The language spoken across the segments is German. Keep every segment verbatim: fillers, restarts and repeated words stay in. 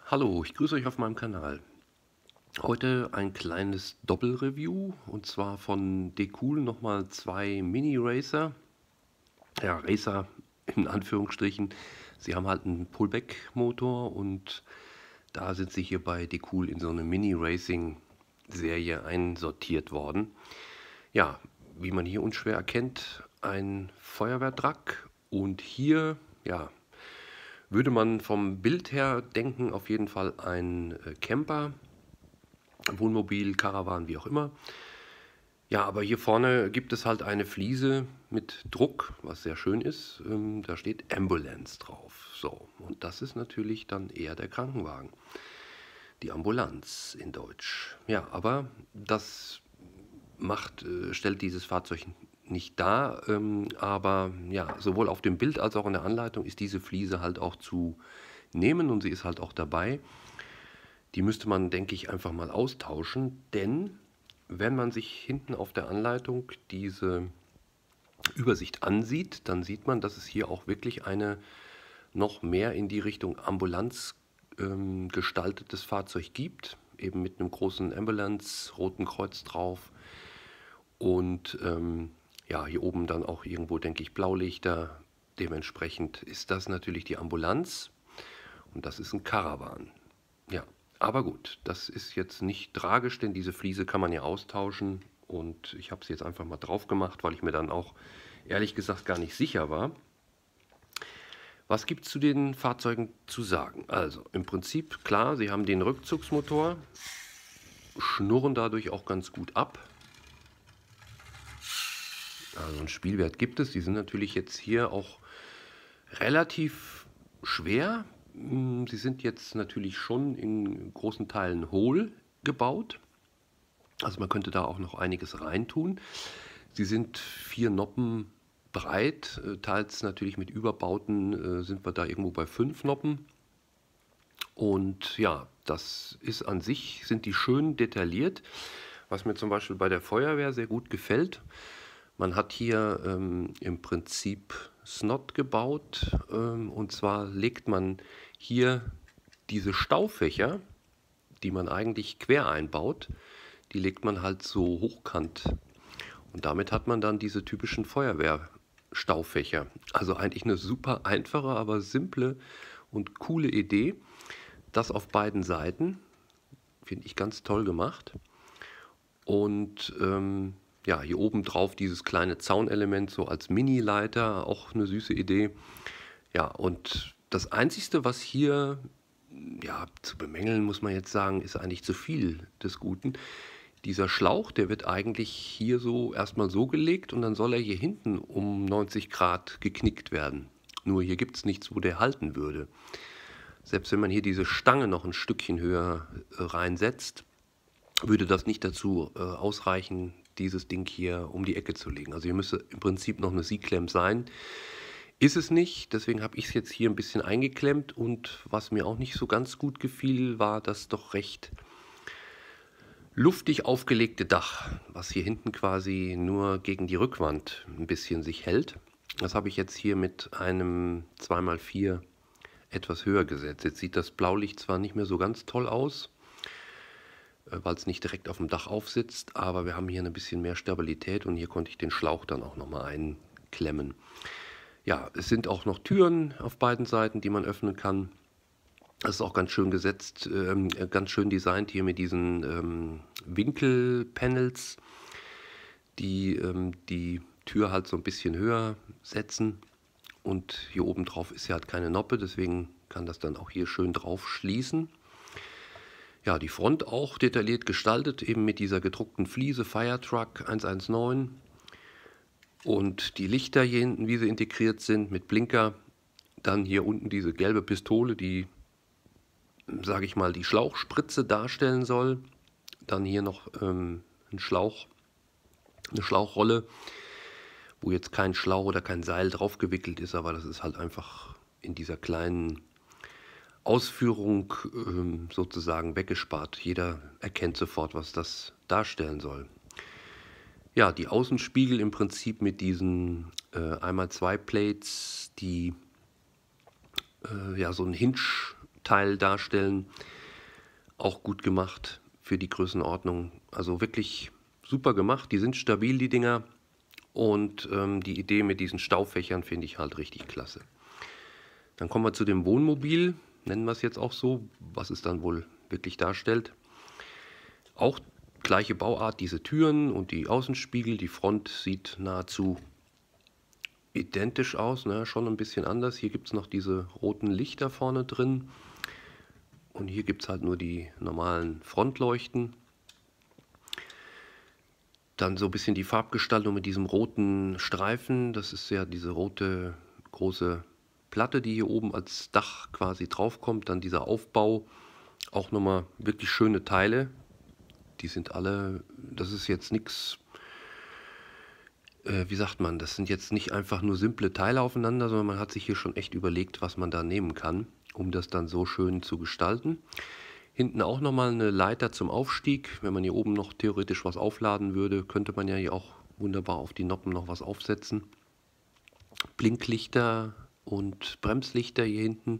Hallo, ich grüße euch auf meinem Kanal. Heute ein kleines Doppelreview und zwar von Decool nochmal zwei Mini-Racer. Ja, Racer in Anführungsstrichen. Sie haben halt einen Pullback-Motor und da sind sie hier bei Decool in so eine Mini-Racing-Serie einsortiert worden. Ja, wie man hier unschwer erkennt, ein Feuerwehrtruck und hier, ja, würde man vom Bild her denken, auf jeden Fall ein äh, Camper, Wohnmobil, Caravan, wie auch immer. Ja, aber hier vorne gibt es halt eine Fliese mit Druck, was sehr schön ist. Ähm, da steht Ambulance drauf. So, und das ist natürlich dann eher der Krankenwagen. Die Ambulanz in Deutsch. Ja, aber das macht, äh, stellt dieses Fahrzeug nicht dar. Ähm, aber ja, sowohl auf dem Bild als auch in der Anleitung ist diese Fliese halt auch zu nehmen und sie ist halt auch dabei. Die müsste man, denke ich, einfach mal austauschen, denn wenn man sich hinten auf der Anleitung diese Übersicht ansieht, dann sieht man, dass es hier auch wirklich eine noch mehr in die Richtung Ambulanz ähm, gestaltetes Fahrzeug gibt, eben mit einem großen Ambulance-Roten Kreuz drauf und ähm, ja, hier oben dann auch irgendwo, denke ich, Blaulichter. Dementsprechend ist das natürlich die Ambulanz und das ist ein Caravan. Ja, aber gut, das ist jetzt nicht tragisch, denn diese Fliese kann man ja austauschen und ich habe sie jetzt einfach mal drauf gemacht, weil ich mir dann auch ehrlich gesagt gar nicht sicher war. Was gibt es zu den Fahrzeugen zu sagen? Also im Prinzip klar, sie haben den Rückzugsmotor, schnurren dadurch auch ganz gut ab. Also einen Spielwert gibt es, die sind natürlich jetzt hier auch relativ schwer. Sie sind jetzt natürlich schon in großen Teilen hohl gebaut. Also man könnte da auch noch einiges reintun. Sie sind vier Noppen breit, teils natürlich mit Überbauten sind wir da irgendwo bei fünf Noppen. Und ja, das ist an sich, sind die schön detailliert, was mir zum Beispiel bei der Feuerwehr sehr gut gefällt. Man hat hier ähm, im Prinzip Snot gebaut, ähm, und zwar legt man hier diese Staufächer, die man eigentlich quer einbaut, die legt man halt so hochkant. Und damit hat man dann diese typischen Feuerwehrstaufächer. Also eigentlich eine super einfache, aber simple und coole Idee. Das auf beiden Seiten, finde ich ganz toll gemacht. Und ähm, ja, hier oben drauf dieses kleine Zaunelement so als Mini-Leiter, auch eine süße Idee. Ja, und das Einzige, was hier ja, zu bemängeln, muss man jetzt sagen, ist eigentlich zu viel des Guten. Dieser Schlauch, der wird eigentlich hier so erstmal so gelegt und dann soll er hier hinten um neunzig Grad geknickt werden. Nur hier gibt es nichts, wo der halten würde. Selbst wenn man hier diese Stange noch ein Stückchen höher äh, reinsetzt, würde das nicht dazu äh, ausreichen, dieses Ding hier um die Ecke zu legen. Also hier müsste im Prinzip noch eine C-Klemm sein. Ist es nicht, deswegen habe ich es jetzt hier ein bisschen eingeklemmt und was mir auch nicht so ganz gut gefiel, war das doch recht luftig aufgelegte Dach, was hier hinten quasi nur gegen die Rückwand ein bisschen sich hält. Das habe ich jetzt hier mit einem zwei mal vier etwas höher gesetzt. Jetzt sieht das Blaulicht zwar nicht mehr so ganz toll aus, weil es nicht direkt auf dem Dach aufsitzt, aber wir haben hier ein bisschen mehr Stabilität und hier konnte ich den Schlauch dann auch nochmal einklemmen. Ja, es sind auch noch Türen auf beiden Seiten, die man öffnen kann. Das ist auch ganz schön gesetzt, ähm, ganz schön designt hier mit diesen ähm, Winkelpanels, die ähm, die Tür halt so ein bisschen höher setzen. Und hier oben drauf ist ja halt keine Noppe, deswegen kann das dann auch hier schön drauf schließen. Ja, die Front auch detailliert gestaltet, eben mit dieser gedruckten Fliese Firetruck eins eins neun. Und die Lichter hier hinten, wie sie integriert sind, mit Blinker. Dann hier unten diese gelbe Pistole, die, sage ich mal, die Schlauchspritze darstellen soll. Dann hier noch ähm, ein Schlauch, eine Schlauchrolle, wo jetzt kein Schlauch oder kein Seil drauf gewickelt ist, aber das ist halt einfach in dieser kleinen Ausführung ähm, sozusagen weggespart. Jeder erkennt sofort, was das darstellen soll. Ja, die Außenspiegel im Prinzip mit diesen äh, einmal zwei Plates, die äh, ja so ein Hinge Teil darstellen. Auch gut gemacht für die Größenordnung. Also wirklich super gemacht. Die sind stabil, die Dinger. Und ähm, die Idee mit diesen Staufächern finde ich halt richtig klasse. Dann kommen wir zu dem Wohnmobil, nennen wir es jetzt auch so, was es dann wohl wirklich darstellt. Auch gleiche Bauart, diese Türen und die Außenspiegel. Die Front sieht nahezu identisch aus, ne? Schon ein bisschen anders. Hier gibt es noch diese roten Lichter vorne drin. Und hier gibt es halt nur die normalen Frontleuchten. Dann so ein bisschen die Farbgestaltung mit diesem roten Streifen. Das ist ja diese rote große Platte, die hier oben als Dach quasi draufkommt. Dann dieser Aufbau. Auch nochmal wirklich schöne Teile. Die sind alle, das ist jetzt nichts, äh, wie sagt man, das sind jetzt nicht einfach nur simple Teile aufeinander, sondern man hat sich hier schon echt überlegt, was man da nehmen kann, um das dann so schön zu gestalten. Hinten auch nochmal eine Leiter zum Aufstieg. Wenn man hier oben noch theoretisch was aufladen würde, könnte man ja hier auch wunderbar auf die Noppen noch was aufsetzen. Blinklichter und Bremslichter hier hinten.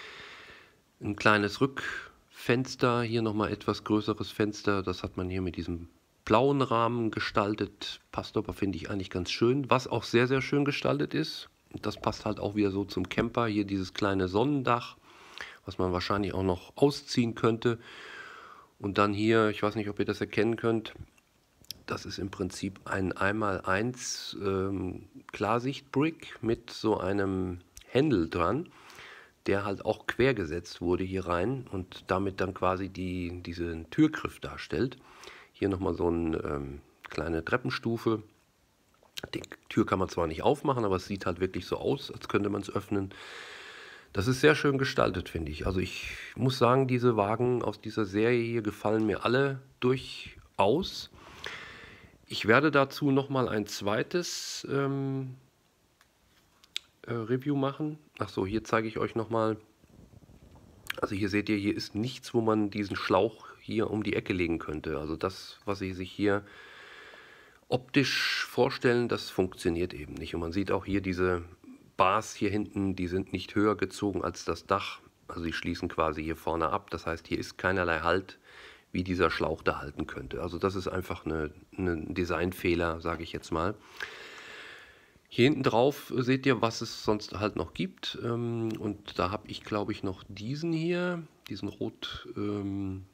Ein kleines Rückfenster, hier nochmal etwas größeres Fenster. Das hat man hier mit diesem blauen Rahmen gestaltet. Passt aber, finde ich, eigentlich ganz schön. Was auch sehr, sehr schön gestaltet ist, das passt halt auch wieder so zum Camper. Hier dieses kleine Sonnendach, was man wahrscheinlich auch noch ausziehen könnte. Und dann hier, ich weiß nicht, ob ihr das erkennen könnt, das ist im Prinzip ein eins mal eins ähm, Klarsicht-Brick mit so einem Händel dran, der halt auch quer gesetzt wurde hier rein und damit dann quasi die, diesen Türgriff darstellt. Hier nochmal so eine ähm, kleine Treppenstufe. Die Tür kann man zwar nicht aufmachen, aber es sieht halt wirklich so aus, als könnte man es öffnen. Das ist sehr schön gestaltet, finde ich. Also ich muss sagen, diese Wagen aus dieser Serie hier gefallen mir alle durchaus. Ich werde dazu nochmal ein zweites ähm, äh, Review machen. Achso, hier zeige ich euch nochmal. Also hier seht ihr, hier ist nichts, wo man diesen Schlauch hier um die Ecke legen könnte. Also das, was Sie sich hier optisch vorstellen, das funktioniert eben nicht. Und man sieht auch hier diese Bars hier hinten, die sind nicht höher gezogen als das Dach. Also die schließen quasi hier vorne ab. Das heißt, hier ist keinerlei Halt, wie dieser Schlauch da halten könnte. Also das ist einfach eine, ein Designfehler, sage ich jetzt mal. Hier hinten drauf seht ihr, was es sonst halt noch gibt. Und da habe ich, glaube ich, noch diesen hier, diesen rot-gelben.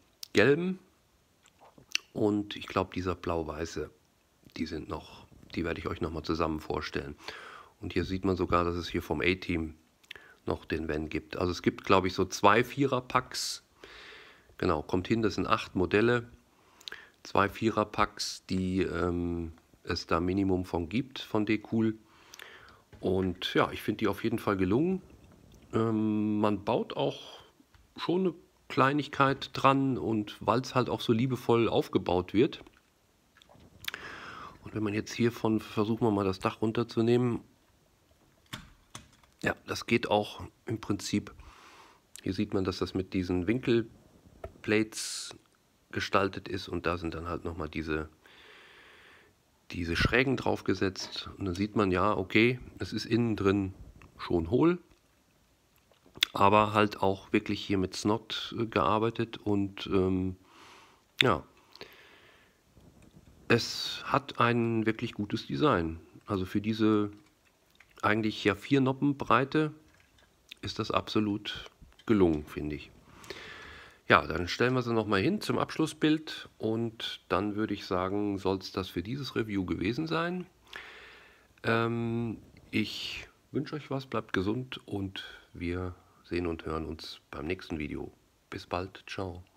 Und ich glaube, dieser blau-weiße, die sind noch, die werde ich euch nochmal zusammen vorstellen. Und hier sieht man sogar, dass es hier vom A-Team noch den Van gibt. Also es gibt, glaube ich, so zwei Vierer-Packs. Genau, kommt hin, das sind acht Modelle. Zwei Vierer-Packs, die ähm, es da Minimum von gibt, von Decool. Und ja, ich finde die auf jeden Fall gelungen. Ähm, man baut auch schon eine Kleinigkeit dran und weil es halt auch so liebevoll aufgebaut wird. Und wenn man jetzt hiervon, versuchen wir mal das Dach runterzunehmen. Ja, das geht auch im Prinzip. Hier sieht man, dass das mit diesen Winkelplates gestaltet ist und da sind dann halt nochmal diese, diese Schrägen draufgesetzt. Und dann sieht man, ja, okay, es ist innen drin schon hohl, aber halt auch wirklich hier mit Snot gearbeitet und ähm, ja, es hat ein wirklich gutes Design. Also für diese eigentlich ja vier Noppen Breite ist das absolut gelungen, finde ich. Ja, dann stellen wir sie nochmal hin zum Abschlussbild und dann würde ich sagen, soll es das für dieses Review gewesen sein. Ähm, ich wünsche euch was, bleibt gesund und wir sehen und hören uns beim nächsten Video. Bis bald, ciao.